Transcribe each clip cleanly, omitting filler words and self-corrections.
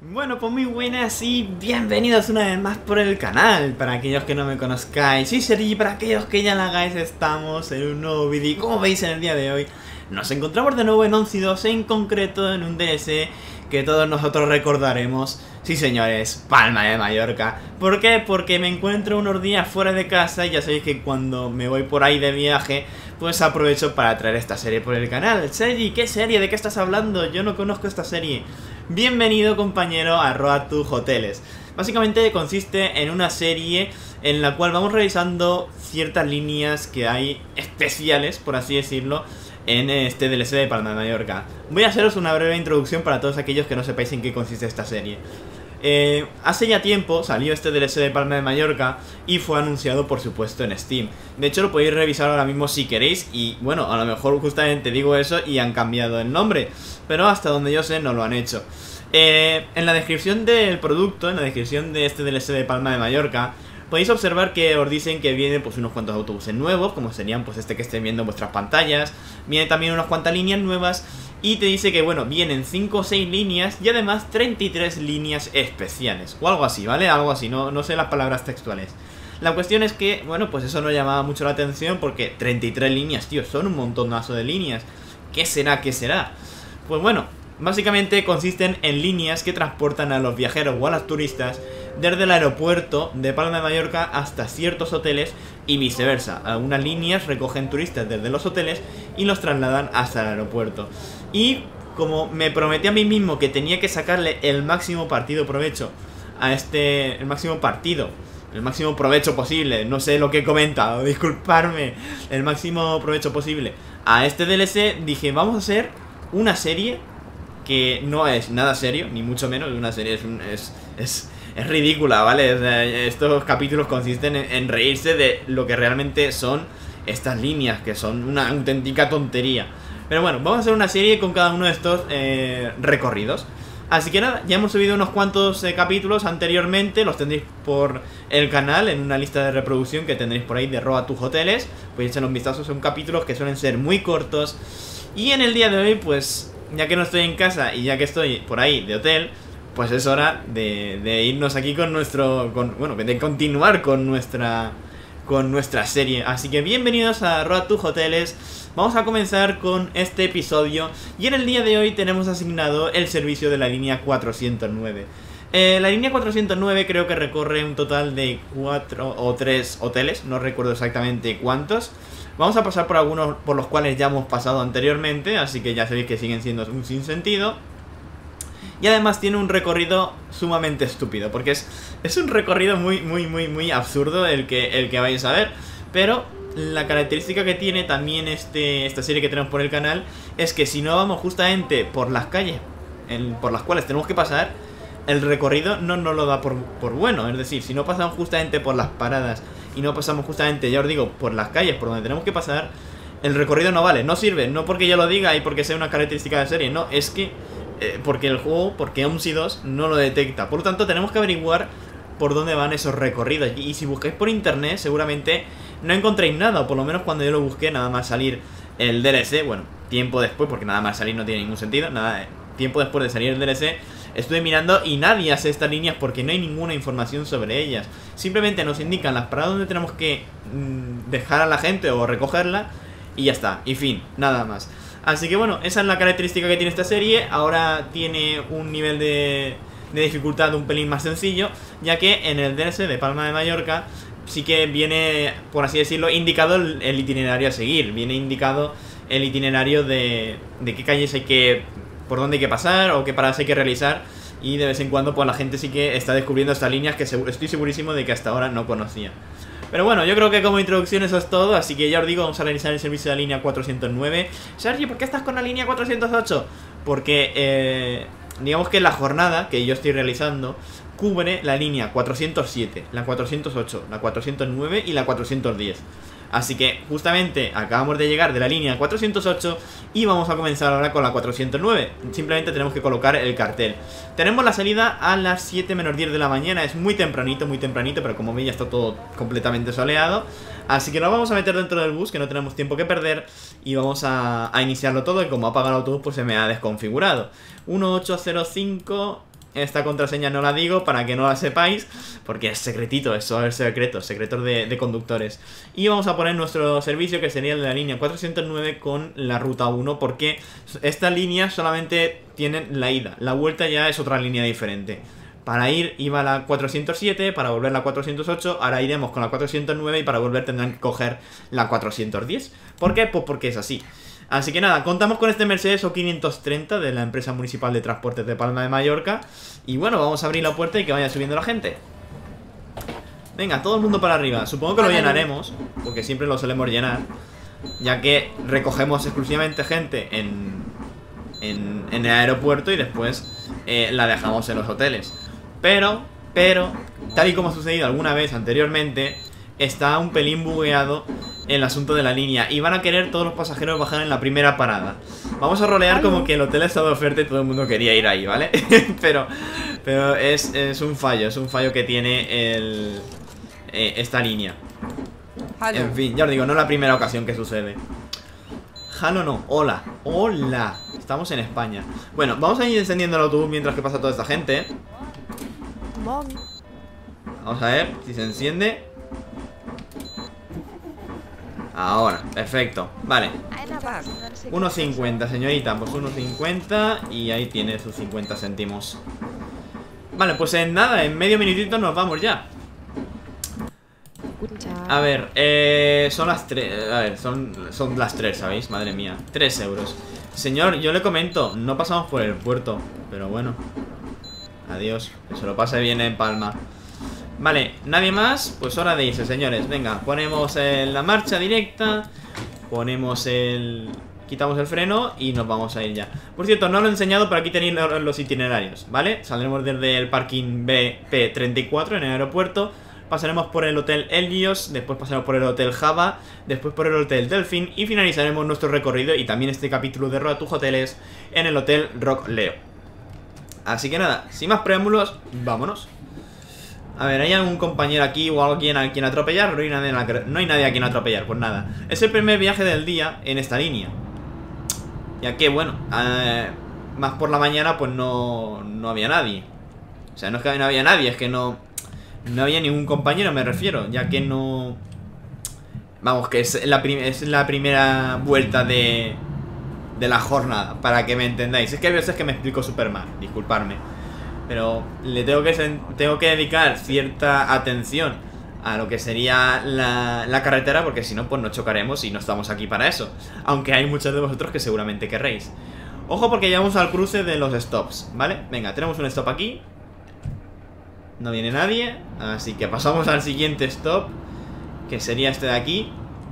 Bueno, pues muy buenas y bienvenidos una vez más por el canal. Para aquellos que no me conozcáis, soy Sergi, para aquellos que ya la hagáis, estamos en un nuevo vídeo. Y como veis en el día de hoy, nos encontramos de nuevo en Once 2, en concreto en un DLC que todos nosotros recordaremos. Sí señores, Palma de Mallorca. ¿Por qué? Porque me encuentro unos días fuera de casa y ya sabéis que cuando me voy por ahí de viaje, pues aprovecho para traer esta serie por el canal. Sergi, ¿qué serie? ¿De qué estás hablando? Yo no conozco esta serie. Bienvenido, compañero, a Road to Hoteles. Básicamente consiste en una serie en la cual vamos revisando ciertas líneas que hay especiales, por así decirlo, en este DLC de Palma de Mallorca. Voy a haceros una breve introducción para todos aquellos que no sepáis en qué consiste esta serie. Hace ya tiempo salió este DLC de Palma de Mallorca y fue anunciado, por supuesto, en Steam. De hecho, lo podéis revisar ahora mismo si queréis. Y bueno, a lo mejor justamente digo eso y han cambiado el nombre, pero hasta donde yo sé no lo han hecho. En la descripción del producto, en la descripción de este DLC de Palma de Mallorca, podéis observar que os dicen que vienen pues unos cuantos autobuses nuevos, como serían pues este que estén viendo en vuestras pantallas. Vienen también unas cuantas líneas nuevas. Y te dice que, bueno, vienen 5 o 6 líneas y además 33 líneas especiales. O algo así, ¿vale? Algo así, no sé las palabras textuales. La cuestión es que, bueno, pues eso no llamaba mucho la atención porque 33 líneas, tío, son un montonazo de líneas. ¿Qué será? ¿Qué será? Pues bueno, básicamente consisten en líneas que transportan a los viajeros o a los turistas desde el aeropuerto de Palma de Mallorca hasta ciertos hoteles y viceversa. Algunas líneas recogen turistas desde los hoteles y los trasladan hasta el aeropuerto. Y como me prometí a mí mismo que tenía que sacarle el máximo provecho a el máximo provecho posible, no sé lo que he comentado, disculparme, el máximo provecho posible a este DLC, dije, vamos a hacer una serie que no es nada serio, ni mucho menos, una serie es ridícula, ¿vale? O sea, estos capítulos consisten en reírse de lo que realmente son estas líneas, que son una auténtica tontería. Pero bueno, vamos a hacer una serie con cada uno de estos recorridos. Así que nada, ya hemos subido unos cuantos capítulos anteriormente. Los tendréis por el canal en una lista de reproducción que tendréis por ahí de Road to Hoteles. Podéis echarle un vistazo, son capítulos que suelen ser muy cortos. Y en el día de hoy, pues, ya que no estoy en casa y ya que estoy por ahí de hotel, pues es hora de irnos aquí con bueno, de continuar con nuestra serie. Así que bienvenidos a Road to Hoteles. Vamos a comenzar con este episodio y en el día de hoy tenemos asignado el servicio de la línea 409. La línea 409 creo que recorre un total de 4 o 3 hoteles, no recuerdo exactamente cuántos. Vamos a pasar por algunos por los cuales ya hemos pasado anteriormente, así que ya sabéis que siguen siendo un sinsentido. Y además tiene un recorrido sumamente estúpido, porque es un recorrido muy absurdo el que vais a ver. Pero la característica que tiene también esta serie que tenemos por el canal es que si no vamos justamente por las calles por las cuales tenemos que pasar, el recorrido no nos lo da por bueno. Es decir, si no pasamos justamente por las paradas y no pasamos justamente, ya os digo, por las calles por donde tenemos que pasar, el recorrido no vale, no sirve. No porque yo lo diga y porque sea una característica de serie, no, es que porque el juego, porque Once 2 no lo detecta. Por lo tanto tenemos que averiguar por dónde van esos recorridos. Y si buscáis por internet seguramente no encontréis nada, o por lo menos cuando yo lo busqué, nada más salir el DLC, bueno, tiempo después, porque nada más salir no tiene ningún sentido, tiempo después de salir el DLC, estuve mirando y nadie hace estas líneas porque no hay ninguna información sobre ellas. Simplemente nos indican las paradas donde tenemos que dejar a la gente o recogerla y ya está, y fin, nada más. Así que bueno, esa es la característica que tiene esta serie. Ahora tiene un nivel de dificultad un pelín más sencillo, ya que en el DLC de Palma de Mallorca sí que viene, por así decirlo, indicado el itinerario a seguir. Viene indicado el itinerario de qué calles hay que, por dónde hay que pasar o qué paradas hay que realizar. Y de vez en cuando pues la gente sí que está descubriendo estas líneas que estoy segurísimo de que hasta ahora no conocía. Pero bueno, yo creo que como introducción eso es todo, así que ya os digo, vamos a realizar el servicio de la línea 409. Sergio, ¿por qué estás con la línea 408? Porque digamos que la jornada que yo estoy realizando cubre la línea 407, la 408, la 409 y la 410. Así que justamente acabamos de llegar de la línea 408 y vamos a comenzar ahora con la 409. Simplemente tenemos que colocar el cartel. Tenemos la salida a las 7 menos 10 de la mañana. Es muy tempranito, pero como veis ya está todo completamente soleado. Así que nos vamos a meter dentro del bus, que no tenemos tiempo que perder. Y vamos a iniciarlo todo, y como ha apagado el autobús pues se me ha desconfigurado. 1805... Esta contraseña no la digo para que no la sepáis, porque es secretito, eso es secreto, secretos de conductores. Y vamos a poner nuestro servicio, que sería el de la línea 409 con la ruta 1, porque esta línea solamente tiene la ida, la vuelta ya es otra línea diferente. Para ir iba la 407, para volver la 408, ahora iremos con la 409 y para volver tendrán que coger la 410. ¿Por qué? Pues porque es así. Así que nada, contamos con este Mercedes O530 de la empresa municipal de transportes de Palma de Mallorca. Y bueno, vamos a abrir la puerta y que vaya subiendo la gente. Venga, todo el mundo para arriba. Supongo que lo llenaremos, porque siempre lo solemos llenar, ya que recogemos exclusivamente gente en el aeropuerto y después la dejamos en los hoteles. Pero, tal y como ha sucedido alguna vez anteriormente, está un pelín bugueado el asunto de la línea y van a querer todos los pasajeros bajar en la primera parada. Vamos a rolear como que el hotel está de oferta y todo el mundo quería ir ahí, ¿vale? pero es un fallo que tiene esta línea. En fin, ya os digo, no es la primera ocasión que sucede. Halo no, hola, hola. Estamos en España. Bueno, vamos a ir encendiendo el autobús mientras que pasa toda esta gente. Vamos a ver si se enciende. Ahora, perfecto, vale. 1,50, señorita, pues 1,50 y ahí tiene sus 50 céntimos. Vale, pues en nada, en medio minutito nos vamos ya. A ver, son las 3. A ver, son las 3, ¿sabéis? Madre mía, 3 euros. Señor, yo le comento, no pasamos por el puerto, pero bueno. Adiós, que se lo pase bien en Palma. Vale, nadie más, pues hora de irse, señores. Venga, ponemos la marcha directa. Ponemos quitamos el freno y nos vamos a ir ya. Por cierto, no lo he enseñado, pero aquí tenéis los itinerarios, ¿vale? Saldremos desde el parking BP34 en el aeropuerto. Pasaremos por el Hotel Helios, después pasaremos por el Hotel Java, después por el Hotel Delfín y finalizaremos nuestro recorrido y también este capítulo de Road to Hoteles en el Hotel Rock Leo. Así que nada, sin más preámbulos, vámonos. A ver, ¿hay algún compañero aquí o alguien a quien atropellar? No hay nadie a quien atropellar, pues nada. Es el primer viaje del día en esta línea. Ya que, bueno, más por la mañana pues no había nadie. O sea, no es que no había nadie, es que no había ningún compañero, me refiero. Ya que no... Vamos, que es la primera vuelta de la jornada, para que me entendáis. Es que hay veces que me explico súper mal, disculparme. Pero le tengo que dedicar cierta atención a lo que sería la carretera, porque si no, pues nos chocaremos y no estamos aquí para eso. Aunque hay muchos de vosotros que seguramente querréis. Ojo, porque llegamos al cruce de los stops, ¿vale? Venga, tenemos un stop aquí. No viene nadie, así que pasamos al siguiente stop, que sería este de aquí.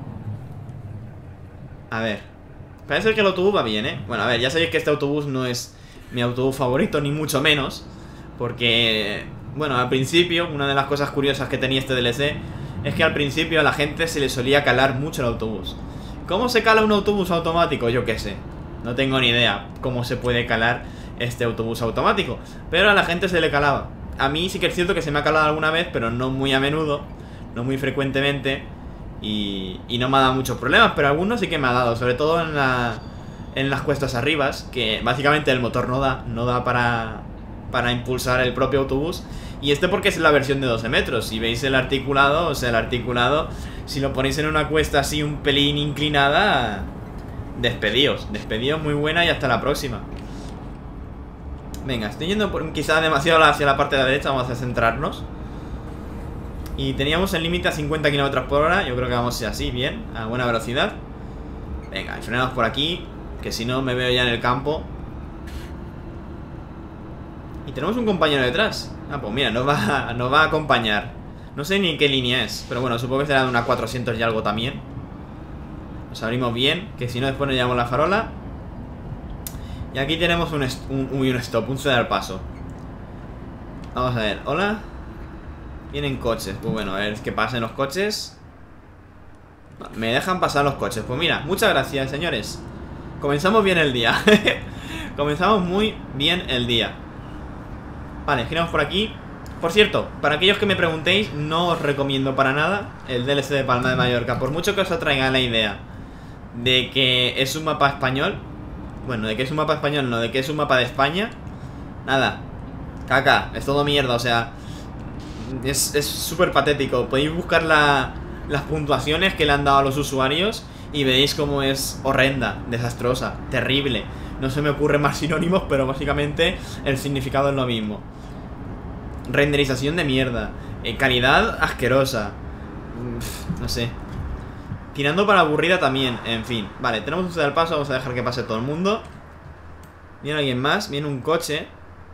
A ver, parece que el autobús va bien, ¿eh? Bueno, a ver, ya sabéis que este autobús no es mi autobús favorito, ni mucho menos. Porque, bueno, al principio, una de las cosas curiosas que tenía este DLC es que al principio a la gente se le solía calar mucho el autobús. ¿Cómo se cala un autobús automático? Yo qué sé. No tengo ni idea cómo se puede calar este autobús automático. Pero a la gente se le calaba. A mí sí que es cierto que se me ha calado alguna vez, pero no muy a menudo, no muy frecuentemente. Y no me ha dado muchos problemas, pero algunos sí que me ha dado. Sobre todo en las cuestas arribas, que básicamente el motor no da para impulsar el propio autobús. Y este porque es la versión de 12 metros. Si veis el articulado, o sea, el articulado, si lo ponéis en una cuesta así un pelín inclinada, despedíos muy buena y hasta la próxima. Venga, estoy yendo quizá demasiado hacia la parte de la derecha. Vamos a centrarnos. Y teníamos el límite a 50 km por hora. Yo creo que vamos así, bien, a buena velocidad. Venga, frenamos por aquí, que si no me veo ya en el campo. Y tenemos un compañero detrás. Ah, pues mira, nos va a acompañar. No sé ni en qué línea es, pero bueno, supongo que será de una 400 y algo también. Nos abrimos bien, que si no después nos llevamos la farola. Y aquí tenemos un stop, un ceder al paso. Vamos a ver, hola. Vienen coches, pues bueno, a ver que pasen los coches. Me dejan pasar los coches, pues mira, muchas gracias, señores. Comenzamos bien el día. Comenzamos muy bien el día. Vale, giramos por aquí. Por cierto, para aquellos que me preguntéis, no os recomiendo para nada el DLC de Palma de Mallorca. Por mucho que os atraiga la idea de que es un mapa español. Bueno, de que es un mapa español, no, de que es un mapa de España. Nada, Caca, es todo mierda, o sea, es súper patético. Podéis buscar las puntuaciones que le han dado a los usuarios y veréis cómo es horrenda, desastrosa, terrible. No se me ocurren más sinónimos, pero básicamente el significado es lo mismo. Renderización de mierda, calidad asquerosa, no sé. Tirando para aburrida también, en fin. Vale, tenemos un al paso, vamos a dejar que pase todo el mundo. Viene alguien más, viene un coche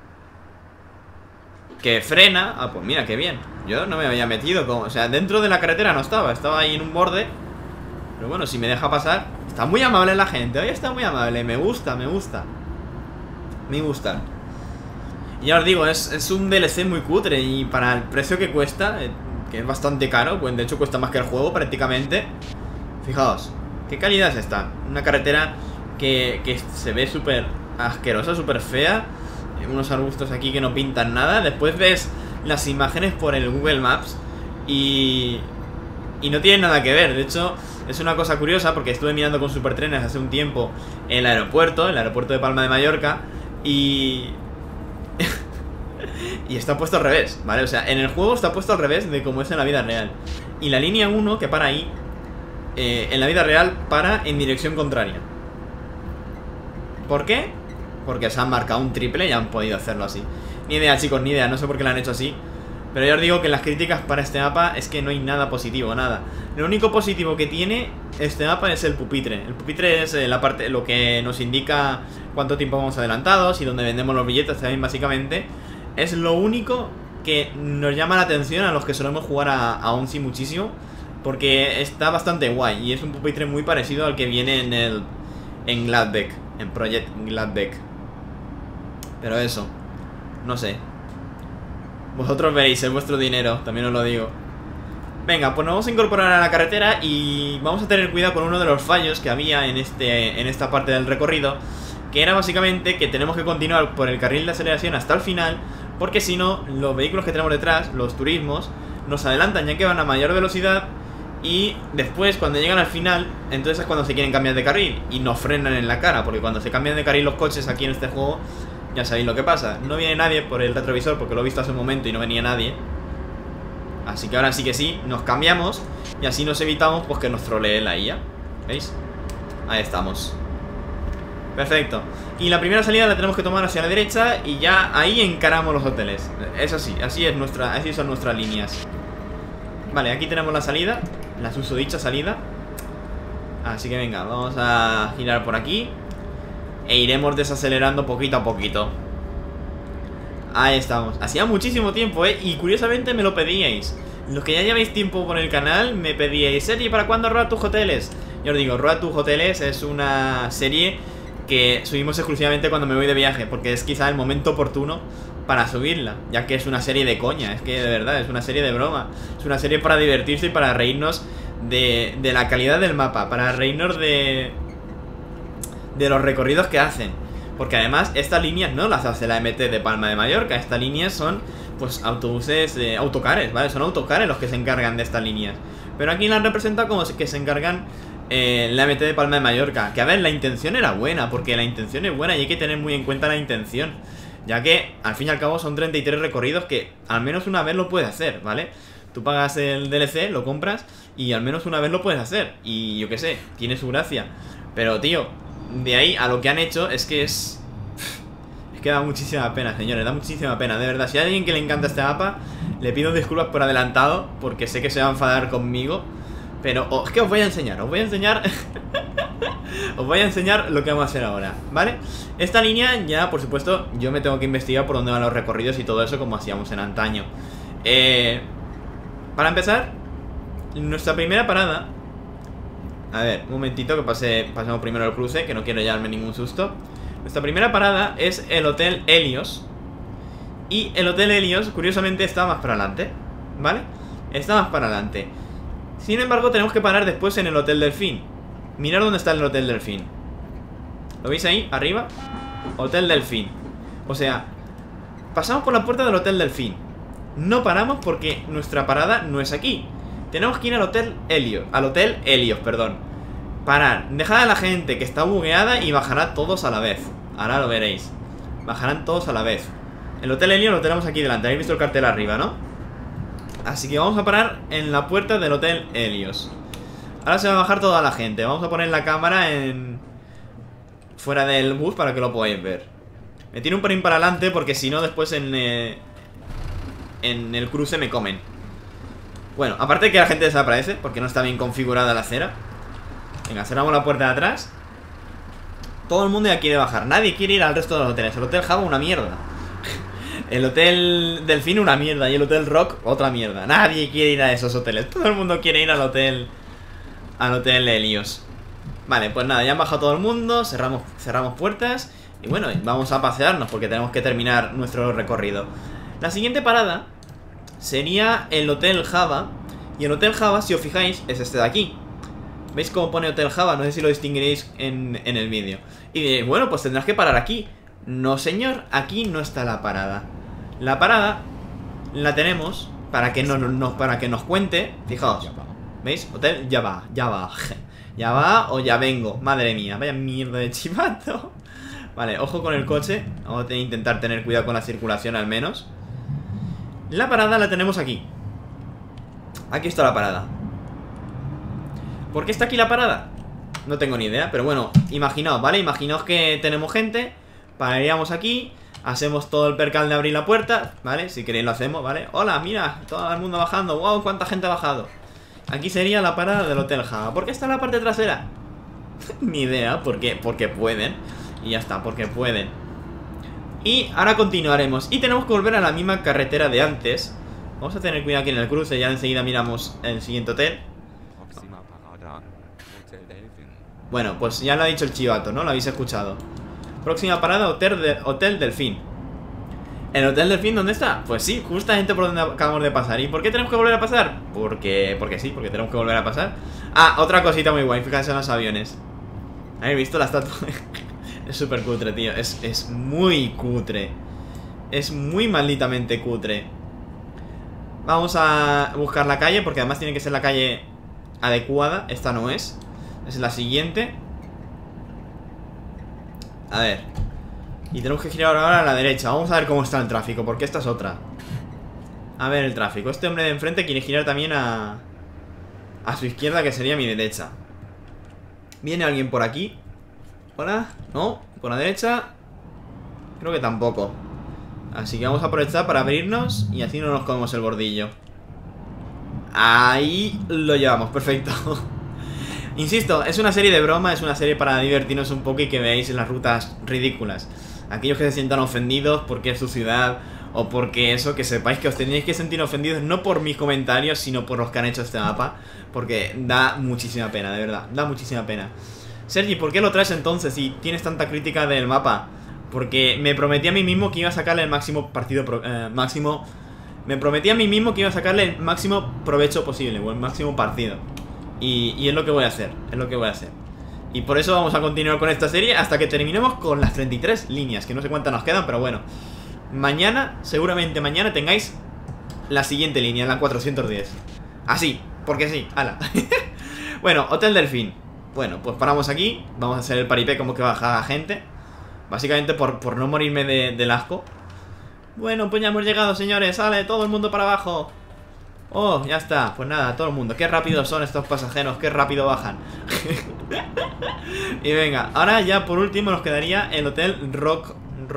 que frena. Ah, pues mira, qué bien. Yo no me había metido como... O sea, dentro de la carretera no estaba. Estaba ahí en un borde. Pero bueno, si me deja pasar. Está muy amable la gente. Hoy está muy amable. Me gusta, me gusta. Me gusta. Y ya os digo, es un DLC muy cutre. Y para el precio que cuesta, que es bastante caro, pues de hecho cuesta más que el juego prácticamente. Fijaos, qué calidad es esta. Una carretera que se ve súper asquerosa, súper fea. Unos arbustos aquí que no pintan nada. Después ves las imágenes por el Google Maps y no tienen nada que ver. De hecho, es una cosa curiosa porque estuve mirando con Supertrenes hace un tiempo el aeropuerto de Palma de Mallorca y está puesto al revés, ¿vale? O sea, en el juego está puesto al revés de como es en la vida real. Y la línea 1 que para ahí, en la vida real para en dirección contraria. ¿Por qué? Porque se han marcado un triple y han podido hacerlo así. Ni idea, chicos, ni idea, no sé por qué lo han hecho así. Pero ya os digo que las críticas para este mapa es que no hay nada positivo, nada. Lo único positivo que tiene este mapa es el pupitre. El pupitre es la parte, lo que nos indica cuánto tiempo vamos adelantados y dónde vendemos los billetes también, básicamente. Es lo único que nos llama la atención a los que solemos jugar a ONCE muchísimo, porque está bastante guay y es un pupitre muy parecido al que viene en Gladbeck, en Project Gladbeck. Pero eso, no sé. Vosotros veréis, es vuestro dinero, también os lo digo. Venga, pues nos vamos a incorporar a la carretera y vamos a tener cuidado con uno de los fallos que había en esta parte del recorrido, que era básicamente que tenemos que continuar por el carril de aceleración hasta el final, porque si no, los vehículos que tenemos detrás, los turismos, nos adelantan ya que van a mayor velocidad y después cuando llegan al final, entonces es cuando se quieren cambiar de carril y nos frenan en la cara, porque cuando se cambian de carril los coches aquí en este juego, ya sabéis lo que pasa. No viene nadie por el retrovisor porque lo he visto hace un momento y no venía nadie. Así que ahora sí que sí, nos cambiamos y así nos evitamos pues que nos trolee la IA. ¿Veis? Ahí estamos. Perfecto. Y la primera salida la tenemos que tomar hacia la derecha y ya ahí encaramos los hoteles. Es así, así son nuestras líneas. Vale, aquí tenemos la salida, la susodicha salida. Así que venga, vamos a girar por aquí e iremos desacelerando poquito a poquito. Ahí estamos. Hacía muchísimo tiempo, y curiosamente me lo pedíais. Los que ya lleváis tiempo por el canal me pedíais: Sergi, ¿para cuándo Road to Hoteles? Yo os digo, Road to Hoteles es una serie que subimos exclusivamente cuando me voy de viaje, porque es quizá el momento oportuno para subirla, ya que es una serie de coña. Es que de verdad, es una serie de broma. Es una serie para divertirse y para reírnos de la calidad del mapa, para reírnos de los recorridos que hacen. Porque además estas líneas no las hace la MT de Palma de Mallorca. Estas líneas son pues autobuses, autocares, ¿vale? Son autocares los que se encargan de estas líneas. Pero aquí las representa como que se encargan la MT de Palma de Mallorca. Que a ver, la intención era buena, porque la intención es buena y hay que tener muy en cuenta la intención, ya que al fin y al cabo son 33 recorridos que al menos una vez lo puedes hacer, ¿vale? Tú pagas el DLC, lo compras y al menos una vez lo puedes hacer. Y yo qué sé, tiene su gracia. Pero tío, de ahí a lo que han hecho es que es que da muchísima pena, señores, da muchísima pena, de verdad. Si hay alguien que le encanta este mapa, le pido disculpas por adelantado, porque sé que se va a enfadar conmigo. Pero es que os voy a enseñar os voy a enseñar lo que vamos a hacer ahora, ¿vale? Esta línea ya, por supuesto, yo me tengo que investigar por dónde van los recorridos y todo eso, como hacíamos en antaño. Para empezar, nuestra primera parada. A ver, un momentito que pasemos primero el cruce, que no quiero llevarme ningún susto. Nuestra primera parada es el Hotel Helios. Y el Hotel Helios, curiosamente, está más para adelante, ¿vale? Está más para adelante. Sin embargo, tenemos que parar después en el Hotel Delfín. Mirad dónde está el Hotel Delfín. ¿Lo veis ahí? Arriba. Hotel Delfín. O sea, pasamos por la puerta del Hotel Delfín. No paramos porque nuestra parada no es aquí. Tenemos que ir al Hotel Helios, perdón. Parar, dejad a la gente que está bugueada y bajará todos a la vez. Ahora lo veréis. Bajarán todos a la vez. El Hotel Helios lo tenemos aquí delante. Habéis visto el cartel arriba, ¿no? Así que vamos a parar en la puerta del Hotel Helios. Ahora se va a bajar toda la gente. Vamos a poner la cámara fuera del bus para que lo podáis ver. Me tiro un pelín para adelante porque si no después en el cruce me comen. Bueno, aparte de que la gente desaparece porque no está bien configurada la acera. Venga, cerramos la puerta de atrás. Todo el mundo ya quiere bajar. Nadie quiere ir al resto de los hoteles. El Hotel Java una mierda. El Hotel Delfín una mierda. Y el Hotel Rock otra mierda. Nadie quiere ir a esos hoteles. Todo el mundo quiere ir al Hotel Helios. Vale, pues nada, ya han bajado todo el mundo. Cerramos puertas. Y bueno, vamos a pasearnos porque tenemos que terminar nuestro recorrido. La siguiente parada sería el Hotel Java. Y el Hotel Java, si os fijáis, es este de aquí. ¿Veis cómo pone Hotel Java? No sé si lo distinguiréis en el vídeo. Y diréis, bueno, pues tendrás que parar aquí. No, señor, aquí no está la parada. La parada la tenemos para que nos cuente. Fijaos, ¿veis? Hotel Java, ya va o ya vengo. Madre mía, vaya mierda de chivato. Vale, ojo con el coche. Vamos a intentar tener cuidado con la circulación al menos. La parada la tenemos aquí. Aquí está la parada. ¿Por qué está aquí la parada? No tengo ni idea, pero bueno, imaginaos, ¿vale? Imaginaos que tenemos gente. Pararíamos aquí. Hacemos todo el percal de abrir la puerta, ¿vale? Si queréis lo hacemos, ¿vale? Hola, mira, todo el mundo bajando. Wow, cuánta gente ha bajado. Aquí sería la parada del Hotel Java. ¿Por qué está en la parte trasera? Ni idea, porque pueden. Y ya está, porque pueden. Y ahora continuaremos. Y tenemos que volver a la misma carretera de antes. Vamos a tener cuidado aquí en el cruce. Ya enseguida miramos el siguiente hotel. Bueno, pues ya lo ha dicho el chivato, ¿no? Lo habéis escuchado. Próxima parada, Hotel Delfín. ¿El Hotel Delfín dónde está? Pues sí, justamente por donde acabamos de pasar. ¿Y por qué tenemos que volver a pasar? Porque sí, porque tenemos que volver a pasar. Ah, otra cosita muy guay, fíjense en los aviones. ¿Habéis visto la estatua? Es súper cutre, tío. Es muy cutre. Es muy malditamente cutre. Vamos a buscar la calle, porque además tiene que ser la calle adecuada. Esta no es. Es la siguiente. A ver. Y tenemos que girar ahora a la derecha. Vamos a ver cómo está el tráfico, porque esta es otra. A ver el tráfico. Este hombre de enfrente quiere girar también a su izquierda, que sería mi derecha. ¿Viene alguien por aquí? ¿Hola? ¿No? ¿Por la derecha? Creo que tampoco. Así que vamos a aprovechar para abrirnos y así no nos comemos el bordillo. Ahí lo llevamos, perfecto. Insisto, es una serie de broma, es una serie para divertirnos un poco y que veáis las rutas ridículas. Aquellos que se sientan ofendidos porque es su ciudad o porque eso, que sepáis que os tenéis que sentir ofendidos no por mis comentarios, sino por los que han hecho este mapa. Porque da muchísima pena, de verdad, da muchísima pena. Sergi, ¿por qué lo traes entonces si tienes tanta crítica del mapa? Porque me prometí a mí mismo que iba a sacarle el máximo me prometí a mí mismo que iba a sacarle el máximo provecho posible, o el máximo partido. Y es lo que voy a hacer, es lo que voy a hacer. Y por eso vamos a continuar con esta serie hasta que terminemos con las 33 líneas, que no sé cuántas nos quedan, pero bueno. Mañana, seguramente mañana tengáis la siguiente línea, la 410. Así, porque sí, ala. Bueno, Hotel Delfín. Bueno, pues paramos aquí. Vamos a hacer el paripé como que baja gente. Básicamente por no morirme del asco. Bueno, pues ya hemos llegado, señores. Sale, todo el mundo para abajo. Oh, ya está, pues nada, todo el mundo. Qué rápidos son estos pasajeros, qué rápido bajan. Y venga, ahora ya por último nos quedaría el Hotel Rock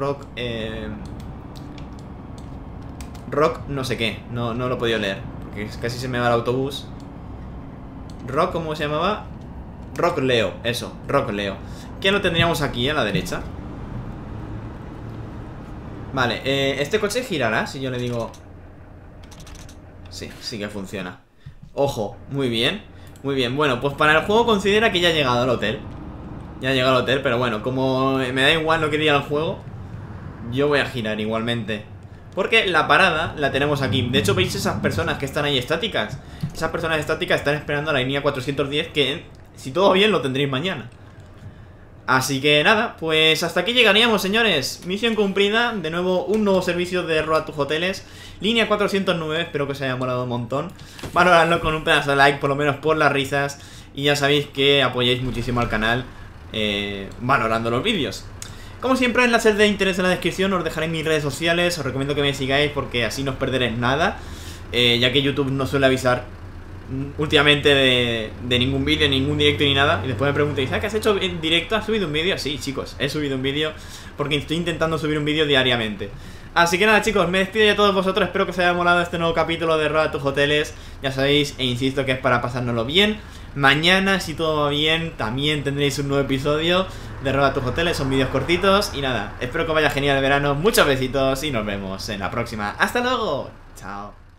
no sé qué, no lo he podido leer porque casi se me va el autobús. Rock, ¿cómo se llamaba? Rock Leo, eso, Rock Leo. ¿Qué lo tendríamos aquí a la derecha? Vale, este coche girará si yo le digo... Sí, sí que funciona. Ojo, muy bien. Muy bien, bueno, pues para el juego considera que ya ha llegado al hotel. Ya ha llegado al hotel, pero bueno, como me da igual lo que diga el juego, yo voy a girar igualmente. Porque la parada la tenemos aquí. De hecho, veis esas personas que están ahí estáticas. Esas personas estáticas están esperando a la línea 410, que si todo bien lo tendréis mañana. Así que nada, pues hasta aquí llegaríamos, señores. Misión cumplida, de nuevo un nuevo servicio de Road to Hoteles. Línea 409, espero que os haya molado un montón. Valoradlo con un pedazo de like, por lo menos por las risas. Y ya sabéis que apoyáis muchísimo al canal valorando los vídeos. Como siempre, enlaces de interés en la descripción, os dejaré mis redes sociales, os recomiendo que me sigáis porque así no os perderéis nada, ya que YouTube no suele avisar últimamente de ningún vídeo, ningún directo ni nada. Y después me preguntáis, ¿qué has hecho en directo? ¿Has subido un vídeo? Sí, chicos, he subido un vídeo porque estoy intentando subir un vídeo diariamente. Así que nada, chicos, me despido de todos vosotros. Espero que os haya molado este nuevo capítulo de Road a tus hoteles. Ya sabéis, e insisto que es para pasárnoslo bien. Mañana, si todo va bien, también tendréis un nuevo episodio de Road a tus hoteles. Son vídeos cortitos. Y nada, espero que os vaya genial el verano. Muchos besitos y nos vemos en la próxima. ¡Hasta luego! Chao.